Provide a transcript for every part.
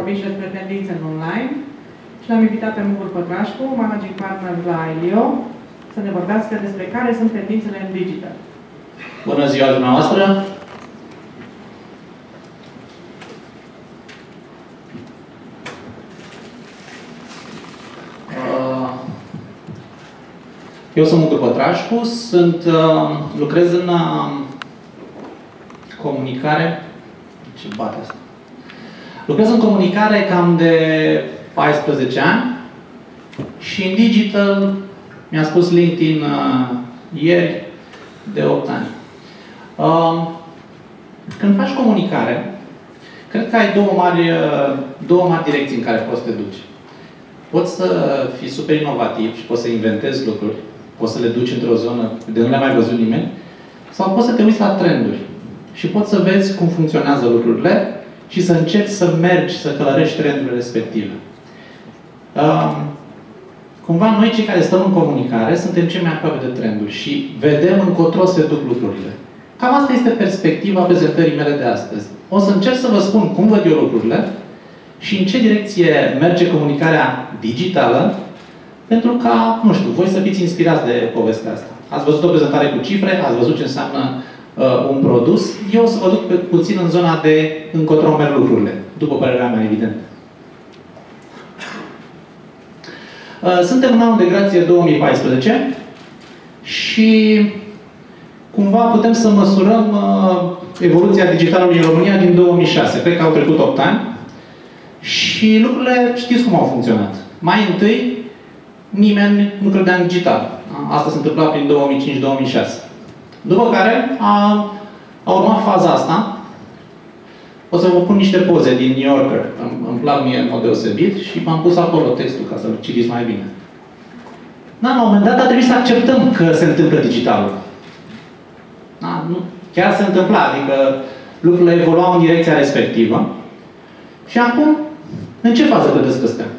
vorbi și despre tendințe în online și l-am invitat pe Mugul Pătrașcu, managing partner la Elio, să ne vorbească despre care sunt tendințele în digital. Bună ziua dumneavoastră! Eu sunt Mugul Pătrașcu, lucrez în comunicare. Ce bate asta? Lucrez în comunicare cam de 14 ani și în digital, mi-a spus LinkedIn ieri, de 8 ani. Când faci comunicare, cred că ai două mari direcții în care poți să te duci. Poți să fii super inovativ și poți să inventezi lucruri, poți să le duci într-o zonă de nu le-a mai văzut nimeni, sau poți să te uiți la trenduri și poți să vezi cum funcționează lucrurile și să încerci să mergi, să călărești trendurile respective. Cumva noi, cei care stăm în comunicare, suntem cei mai aproape de trenduri și vedem încotro se duc lucrurile. Cam asta este perspectiva prezentării mele de astăzi. O să încerc să vă spun cum văd eu lucrurile și în ce direcție merge comunicarea digitală, pentru ca, nu știu, voi să fiți inspirați de povestea asta. Ați văzut o prezentare cu cifre, ați văzut ce înseamnă un produs. Eu o să vă duc puțin în zona de încotro merg lucrurile, după părerea mea, evident. Suntem în anul de grație 2014 și cumva putem să măsurăm evoluția digitalului în România din 2006. Cred că au trecut 8 ani și lucrurile știți cum au funcționat. Mai întâi, nimeni nu credea în digital. Asta se întâmpla prin 2005-2006. După care a urmat faza asta. O să vă pun niște poze din New Yorker. Îmi plac mie în mod deosebit și m-am pus acolo textul ca să-l citiți mai bine. Da, la un moment dat a trebuit să acceptăm că se întâmplă digitalul. Da, nu, chiar se întâmpla, adică lucrurile evoluau în direcția respectivă. Și acum, în ce fază credeți că suntem?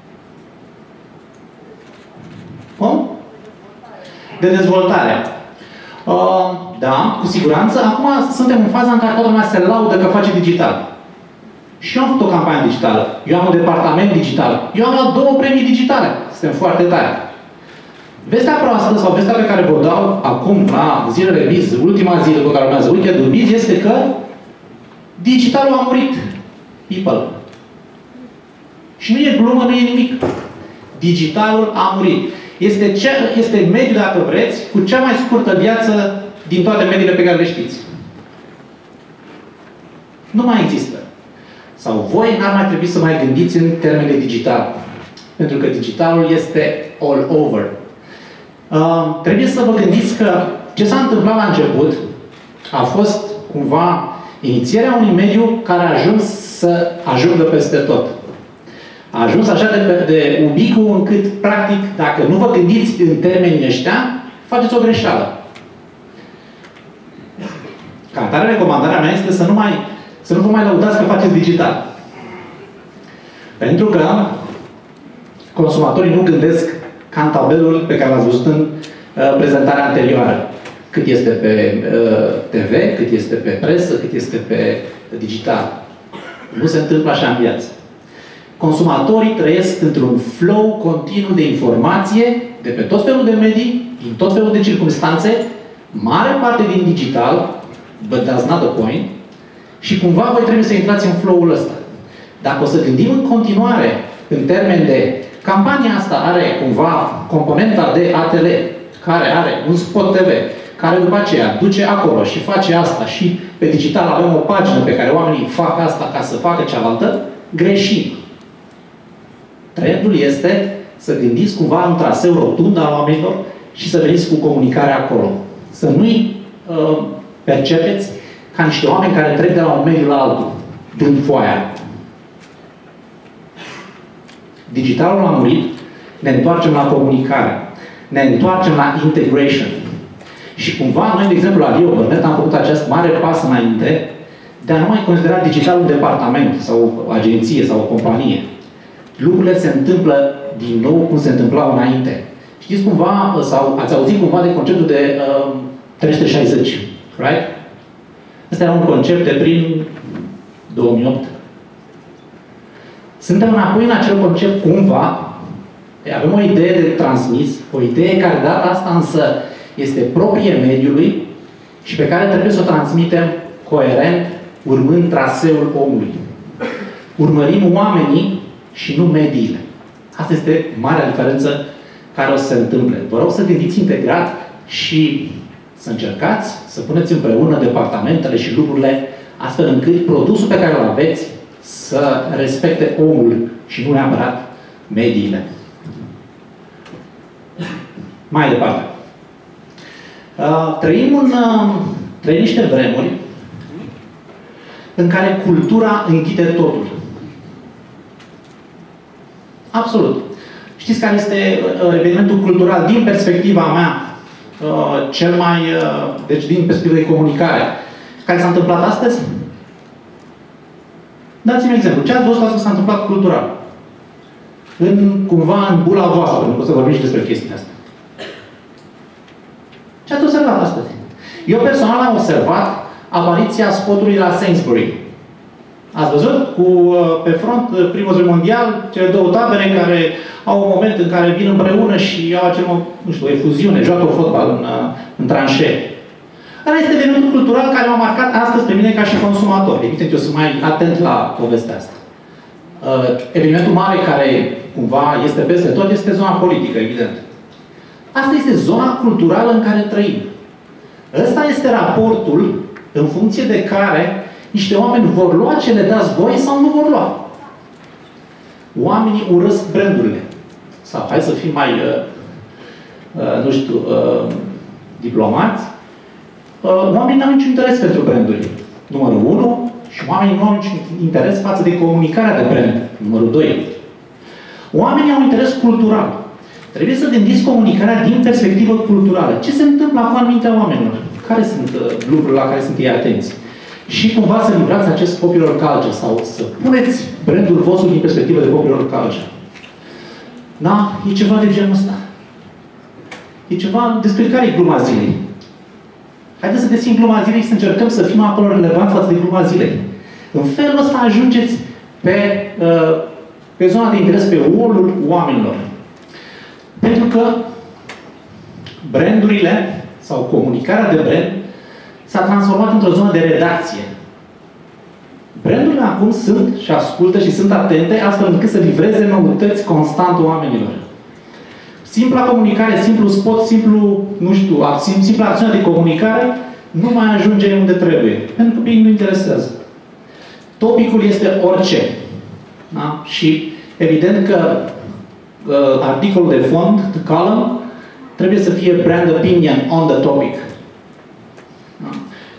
Cum? De dezvoltare. Da, cu siguranță. Acum suntem în faza în care toată lumea se laudă că face digital. Și eu am făcut o campanie digitală. Eu am un departament digital. Eu am luat 2 premii digitale. Suntem foarte tari. Vestea proastă, sau vestea pe care vă dau acum la zilele Biz, ultima zi după care urmează weekendul Biz, este că digitalul a murit. People. Și nu e glumă, nu e nimic. Digitalul a murit. Este mediul, dacă vreți, cu cea mai scurtă viață din toate mediile pe care le știți. Nu mai există. Sau voi n-ar mai trebui să mai gândiți în termeni de digital. Pentru că digitalul este all over. Trebuie să vă gândiți că ce s-a întâmplat la început a fost cumva inițierea unui mediu care a ajuns să ajungă peste tot. A ajuns așa de ubicu încât, practic, dacă nu vă gândiți în termenii ăștia, faceți o greșeală. Ca atare, recomandarea mea este să nu vă mai lăudați că faceți digital. Pentru că consumatorii nu gândesc ca în tabelul pe care l-ați văzut în prezentarea anterioară. Cât este pe TV, cât este pe presă, cât este pe digital. Nu se întâmplă așa în viață. Consumatorii trăiesc într-un flow continuu de informație de pe tot felul de medii, din tot felul de circunstanțe, mare parte din digital, but that's not the point, și cumva voi trebuie să intrați în flow-ul ăsta. Dacă o să gândim în continuare în termen de campania asta are cumva componenta de ATL, care are un spot TV, care după aceea duce acolo și face asta și pe digital avem o pagină pe care oamenii fac asta ca să facă cealaltă, greșim. Trendul este să gândiți cumva un traseu rotund al oamenilor și să veniți cu comunicare acolo. Să nu-i percepeți ca niște oameni care trec de la un mediu la altul, dând foaia. Digitalul a murit, ne întoarcem la comunicare, ne întoarcem la integration. Și cumva, noi, de exemplu, la Leo Burnett am făcut acest mare pas înainte de a nu mai considera digitalul un departament sau o agenție sau o companie. Lucrurile se întâmplă din nou cum se întâmplau înainte. Știți cumva, sau ați auzit cumva de conceptul de 360, right? Ăsta era un concept de prin 2008. Suntem înapoi în acel concept cumva, avem o idee de transmis, o idee care de data asta însă este proprie mediului și pe care trebuie să o transmitem coerent, urmând traseul omului. Urmărim oamenii și nu mediile. Asta este marea diferență care o să se întâmple. Vă rog să gândiți integrat și să încercați să puneți împreună departamentele și lucrurile astfel încât produsul pe care îl aveți să respecte omul și nu neapărat mediile. Mai departe. Trăim niște vremuri în care cultura înghide totul. Absolut. Știți care este evenimentul cultural din perspectiva mea cel mai... deci din perspectiva de comunicare care s-a întâmplat astăzi? Dați-mi exemplu. Ce ați văzut astăzi s-a întâmplat cultural? Cumva în bula voastră, pentru că o să vorbim și despre chestiile astea. Ce ați observat astăzi? Eu personal am observat apariția spotului la Sainsbury. Ați văzut? Pe front, primul război mondial, cele două tabere care au un moment în care vin împreună și au acel, nu știu, o efuziune, joacă fotbal în tranșee. Ăla este evenimentul cultural care m-a marcat astăzi pe mine ca și consumator. Evident, eu sunt mai atent la povestea asta. Evenimentul mare care cumva este peste tot este zona politică, evident. Asta este zona culturală în care trăim. Ăsta este raportul în funcție de care niște oameni vor lua ce le dați voi sau nu vor lua. Oamenii urăsc brandurile. Sau hai să fim mai, nu știu, diplomați. Oamenii nu au niciun interes pentru branduri. Numărul 1. Și oamenii nu au niciun interes față de comunicarea de brand. Numărul 2. Oamenii au interes cultural. Trebuie să gândiți comunicarea din perspectivă culturală. Ce se întâmplă cu anumite oamenilor? Care sunt lucrurile la care sunt ei atenți? Și cumva să livrați acest popular culture sau să puneți brandul vostru din perspectivă de popular culture. Da? E ceva de genul ăsta. E ceva despre care e gluma zilei. Haideți să găsim gluma zilei și să încercăm să fim acolo relevanți față de gluma zilei. În felul ăsta ajungeți pe zona de interes, pe wall-ul oamenilor. Pentru că brandurile sau comunicarea de brand s-a transformat într-o zonă de redacție. Brandurile acum sunt și ascultă și sunt atente astfel încât să livreze noutăți constant oamenilor. Simpla comunicare, simplu spot, nu știu, simpla acțiune de comunicare nu mai ajunge unde trebuie. Pentru că pe ei nu interesează. Topicul este orice. Da? Și evident că articolul de fond, the column, trebuie să fie brand opinion on the topic. Da?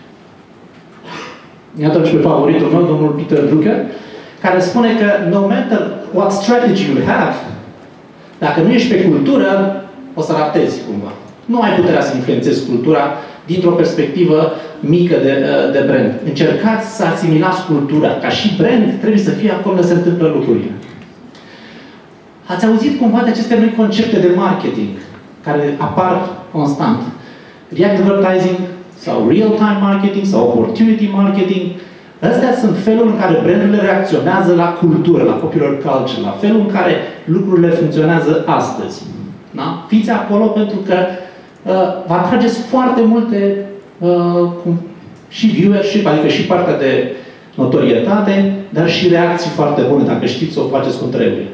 Iată și pe favoritul meu, domnul Peter Drucker, care spune că no matter what strategy you have, dacă nu ești pe cultură, o să ratezi cumva. Nu ai puterea să influențezi cultura dintr-o perspectivă mică de brand. Încercați să asimilați cultura. Ca și brand trebuie să fie acolo unde se întâmplă lucrurile. Ați auzit cumva de aceste noi concepte de marketing care apar constant. React advertising sau real-time marketing sau opportunity marketing. Astea sunt felul în care brandurile reacționează la cultură, la popular culture, la felul în care lucrurile funcționează astăzi. Da? Fiți acolo pentru că vă atrageți foarte multe și viewership, adică și partea de notorietate, dar și reacții foarte bune, dacă știți să o faceți cum trebuie.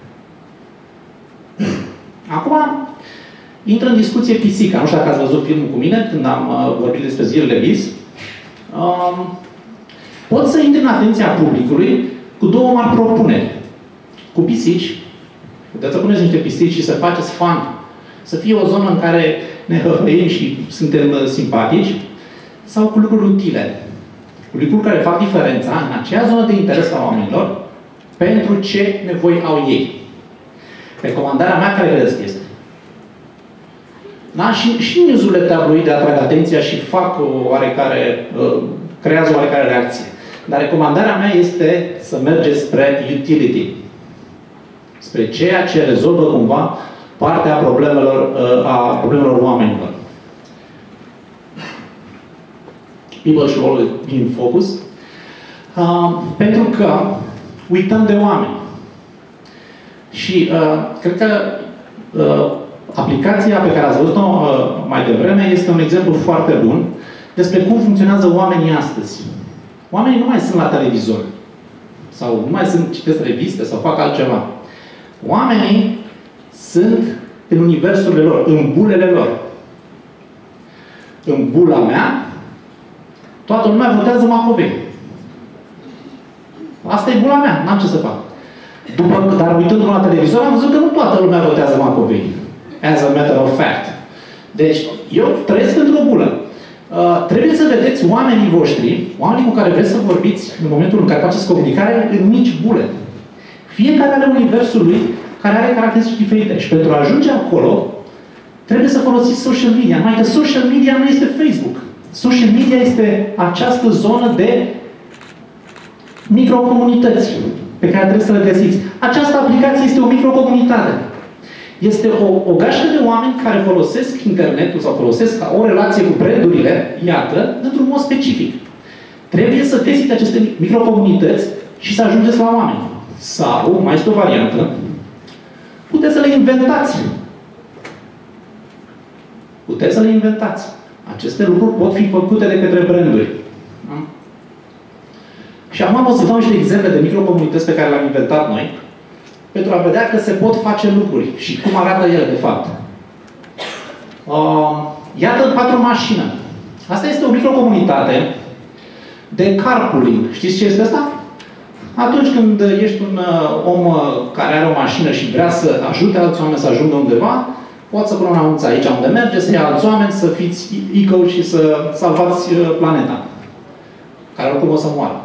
Acum, intră în discuție pisica. Nu știu dacă ați văzut filmul cu mine, când am vorbit despre zilele vis. Pot să intri în atenția publicului cu două mari propuneri. Cu pisici. Puteți să puneți niște pisici și să faceți fun. Să fie o zonă în care ne hăhăim și suntem simpatici. Sau cu lucruri utile. Cu lucruri care fac diferența în acea zonă de interes a oamenilor pentru ce nevoi au ei. Recomandarea mea care credeți că este? Da? Și news-urile tabloide atrag atenția și fac o oarecare, creează o oarecare reacție. Dar recomandarea mea este să mergeți spre utility. Spre ceea ce rezolvă cumva partea problemelor oamenilor. People should always be in focus. Pentru că uităm de oameni. Și cred că aplicația pe care ați văzut-o mai devreme este un exemplu foarte bun despre cum funcționează oamenii astăzi. Oamenii nu mai sunt la televizor. Sau nu mai citesc reviste sau fac altceva. Oamenii sunt în universurile lor, în bulele lor. În bula mea, toată lumea votează Macovei. Asta e bula mea, n-am ce să fac. Dar uitându-mă la televizor, am văzut că nu toată lumea votează Macovei. As a matter of fact. Deci, eu trăiesc într-o bulă. Trebuie să vedeți oamenii voștri, oamenii cu care vreți să vorbiți în momentul în care faceți comunicare, în mici bule. Fiecare are universul lui care are caracteristici diferite. Și pentru a ajunge acolo, trebuie să folosiți social media. Numai că social media nu este Facebook. Social media este această zonă de microcomunități pe care trebuie să le găsiți. Această aplicație este o microcomunitate. Este o gașcă de oameni care folosesc internetul sau folosesc ca o relație cu brandurile, iată, într-un mod specific. Trebuie să găsiți aceste microcomunități și să ajungeți la oameni. Sau, mai este o variantă, puteți să le inventați. Puteți să le inventați. Aceste lucruri pot fi făcute de către branduri. Da? Și acum o să dau niște exemple de microcomunități pe care le-am inventat noi, pentru a vedea că se pot face lucruri și cum arată ele, de fapt. Iată 4 mașină. Asta este o microcomunitate de carpooling. Știți ce este asta? Atunci când ești un om care are o mașină și vrea să ajute alți oameni să ajungă undeva, poți să pun un anunț aici unde merge, să ia alți oameni, să fiți eco și să salvați planeta. Care oricum o să moară.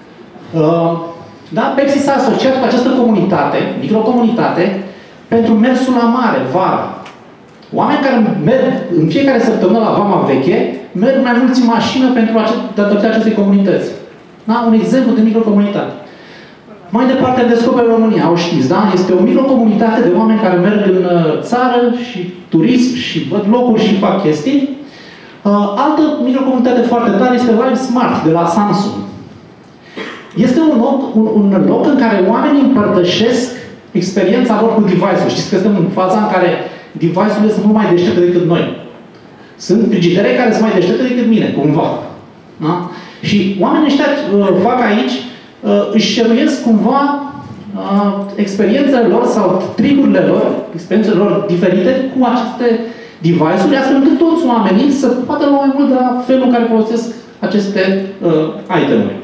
Da? Pepsi s-a asociat cu această comunitate, microcomunitate, pentru mersul la mare, vara. Oameni care merg în fiecare săptămână la Vama Veche, merg mai mulți în mașină datorită acestei comunități. Da? Un exemplu de microcomunitate. Mai departe, Descoperă România, o știți, da? Este o microcomunitate de oameni care merg în țară și turism și văd locuri și fac chestii. Altă microcomunitate foarte tare este Live Smart, de la Samsung. Este un loc în care oamenii împărtășesc experiența lor cu device-ul. Știți că suntem în faza în care device-urile sunt mult mai deștepte decât noi. Sunt frigidere care sunt mai deștepte decât mine, cumva. Da? Și oamenii ăștia fac aici, își șeruiesc cumva experiențele lor sau tricurile lor, experiențele lor diferite cu aceste device-uri, astfel încât toți oamenii să poată lua mai mult de la felul în care folosesc aceste itemuri.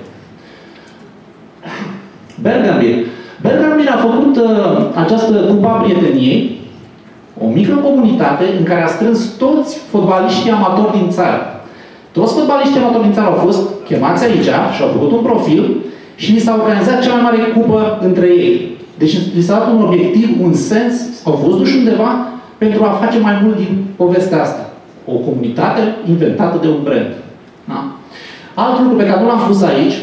Bergambir a făcut această Cupa Prieteniei, o microcomunitate în care a strâns toți fotbaliștii amatori din țară. Toți fotbaliștii amatori din țară au fost chemați aici și au făcut un profil și li s-a organizat cea mai mare cupă între ei. Deci li s-a dat un obiectiv, un sens, au fost duși undeva pentru a face mai mult din povestea asta. O comunitate inventată de un brand. Da? Alt lucru pe care nu l-am pus aici,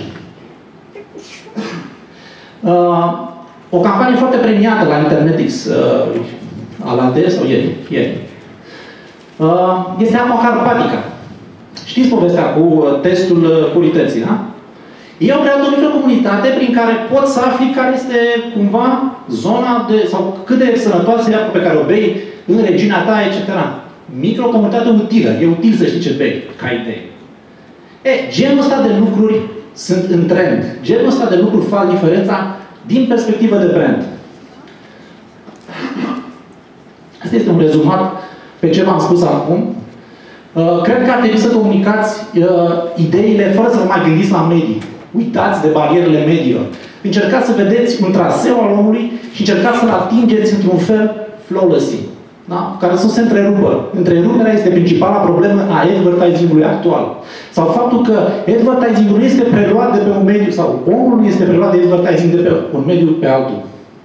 o campanie foarte premiată la Internetix, alaltă sau ieri. Este Aqua Carpatica. Știți povestea cu testul purității, da? Ei au creat o microcomunitate prin care poți să afli care este cumva zona sau cât de sănătoasă e apa pe care o bei în regiunea ta, etc. Microcomunitate utilă. E util să știi ce bei, ca idee. Genul ăsta de lucruri sunt în trend. Genul ăsta de lucruri fac diferența din perspectivă de brand. Asta este un rezumat pe ce v-am spus acum. Cred că ar trebui să comunicați ideile fără să vă mai gândiți la medii. Uitați de barierele mediilor. Încercați să vedeți un traseu al omului și încercați să-l atingeți într-un fel flawlessly. Da? Care să se întrerupă. Întreruperea este principala problemă a advertising-ului actual. Sau faptul că advertising-ul nu este preluat de pe un mediu, sau omul nu este preluat de advertising de pe un mediu pe altul.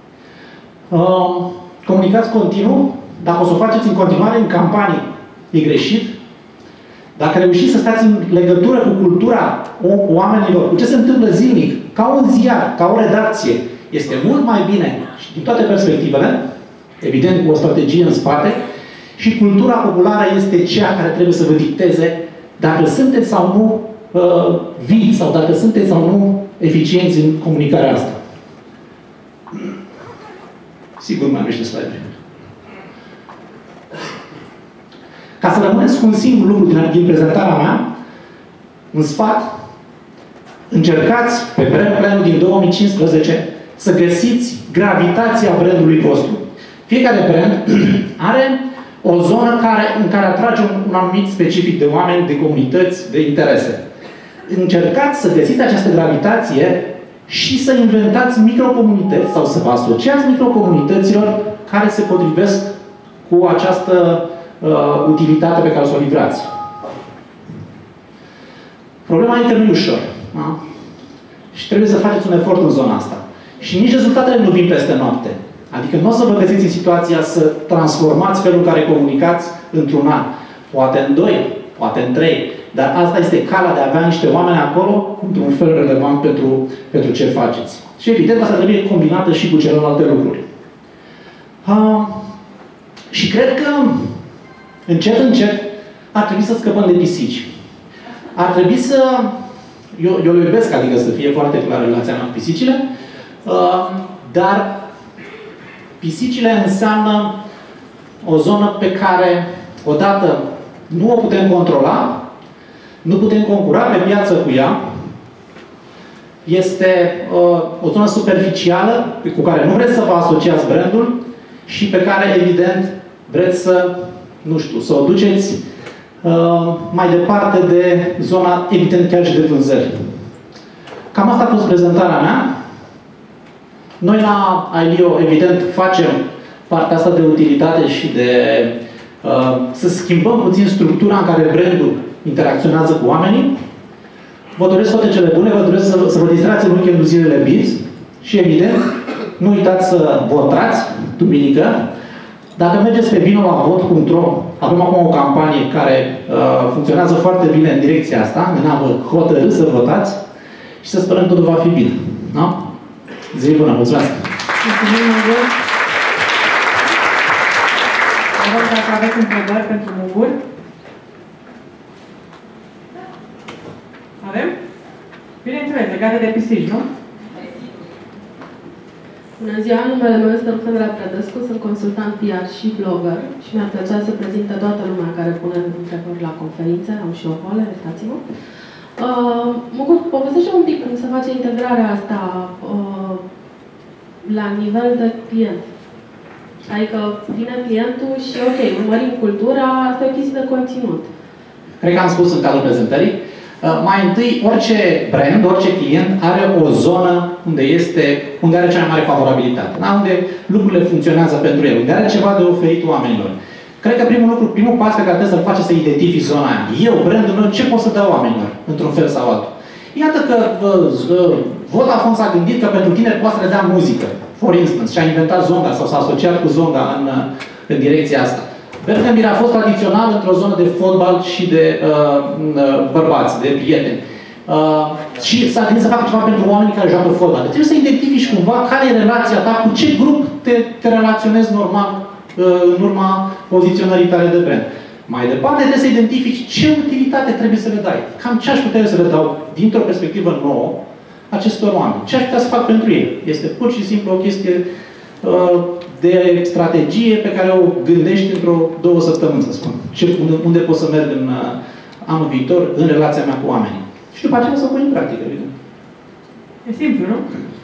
Comunicați continuu. Dacă o să o faceți în continuare în campanii, e greșit. Dacă reușiți să stați în legătură cu cultura oamenilor, cu ce se întâmplă zilnic, ca un ziar, ca o redacție, este mult mai bine și din toate perspectivele, evident cu o strategie în spate, și cultura populară este cea care trebuie să vă dicteze dacă sunteți sau nu vii sau dacă sunteți sau nu eficienți în comunicarea asta. Sigur mai am niște slide. Ca să rămâneți cu un singur lucru din prezentarea mea, un sfat, încercați pe planul din 2015 să găsiți gravitația brandului vostru. Fiecare brand are o zonă în care atrage un anumit specific de oameni, de comunități, de interese. Încercați să găsiți această gravitație și să inventați microcomunități sau să vă asociați microcomunităților care se potrivesc cu această utilitate pe care o livrați. Problema este nu ușor. Da? Și trebuie să faceți un efort în zona asta. Și nici rezultatele nu vin peste noapte. Adică nu o să vă găsiți în situația să transformați felul în care comunicați într-un an. Poate în 2, poate în 3. Dar asta este calea de a avea niște oameni acolo într-un fel relevant pentru ce faceți. Și evident, asta trebuie combinată și cu celelalte lucruri. Și cred că încet, încet ar trebui să scăpăm de pisici. Ar trebui să... Eu le iubesc, adică să fie foarte clară relația mea cu pisicile, dar pisicile înseamnă o zonă pe care, odată, nu o putem controla, nu putem concura pe piață cu ea, este o zonă superficială cu care nu vreți să vă asociați brandul și pe care, evident, vreți să, nu știu, să o duceți mai departe de zona, evident, chiar și de vânzări. Cam asta a fost prezentarea mea. Noi la Ailio, evident, facem partea asta de utilitate și de să schimbăm puțin structura în care brandul interacționează cu oamenii. Vă doresc toate cele bune, vă doresc să vă distrați în weekendul zilele Biz și, evident, nu uitați să votați duminică. Dacă mergeți pe vinolavot.ro, avem acum o campanie care funcționează foarte bine în direcția asta, ne-am hotărât să votați și să sperăm că totul va fi bine. Da? Zi bună, mulțumesc! Mulțumim mult! Vă rog dacă aveți întrebări pentru Mugur. Avem? Bineînțeles, legate de pisici, nu? Bună ziua, numele meu este Ruxandra Predescu, sunt consultant PR și blogger și mi-ar plăcea să prezint pe toată lumea care pune întrebări la conferințe, am și o boală, iertați-mă. Mugur, povestește un pic cum se face integrarea asta la nivel de client. Adică vine clientul și, ok, urmărim cultura, asta e o chestie de conținut. Cred că am spus în cadrul prezentării. Mai întâi, orice brand, orice client are o zonă unde are cea mai mare favorabilitate. Da? Unde lucrurile funcționează pentru el, unde are ceva de oferit oamenilor. Cred că primul pas pe care trebuie să-l faci să identifici zona aia. Eu, brandul meu, ce pot să dau oamenilor, într-un fel sau altul? Iată că Vodafone s-a gândit că pentru tineri poate să le dea muzică, for instance, și a inventat Zonga sau s-a asociat cu Zonga în direcția asta. Bergambir a fost tradițional într-o zonă de fotbal și de bărbați, de prieteni. Și s-a gândit să facă ceva pentru oamenii care joacă fotbal. Deci trebuie să identifici cumva care e relația ta, cu ce grup te relaționezi normal în urma poziționării tale de brand. Mai departe, trebuie să identifici ce utilitate trebuie să le dai. Cam ce aș putea să le dau, dintr-o perspectivă nouă, acestor oameni. Ce aș putea să fac pentru ei? Este pur și simplu o chestie de strategie pe care o gândești într-o 2 săptămâni, să spun. Unde pot să merg în anul viitor în relația mea cu oamenii. Și după aceea să o pui în practică, evident. E simplu, nu?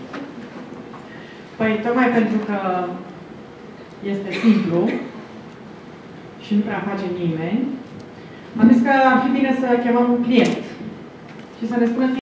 Păi, tocmai pentru că este simplu și nu prea face nimeni, am zis că ar fi bine să chemăm un client și să ne spună